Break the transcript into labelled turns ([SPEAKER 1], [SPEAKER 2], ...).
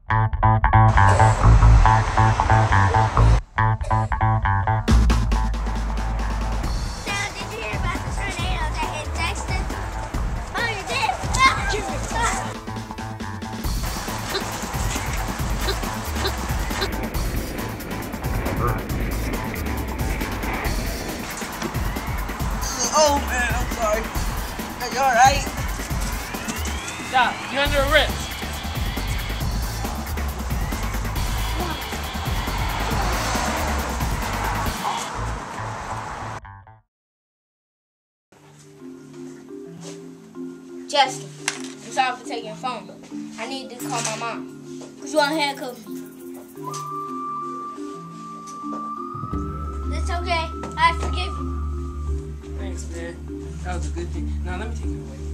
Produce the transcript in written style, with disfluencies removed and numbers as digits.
[SPEAKER 1] Oh man, I'm sorry. Are you alright?
[SPEAKER 2] Stop, you're under arrest.
[SPEAKER 3] Justin, I'm sorry for taking your phone. I need to call my mom. Cause you want to handcuff me. It's okay. I forgive you.
[SPEAKER 2] Thanks, man. That was a good thing. Now let me take you away.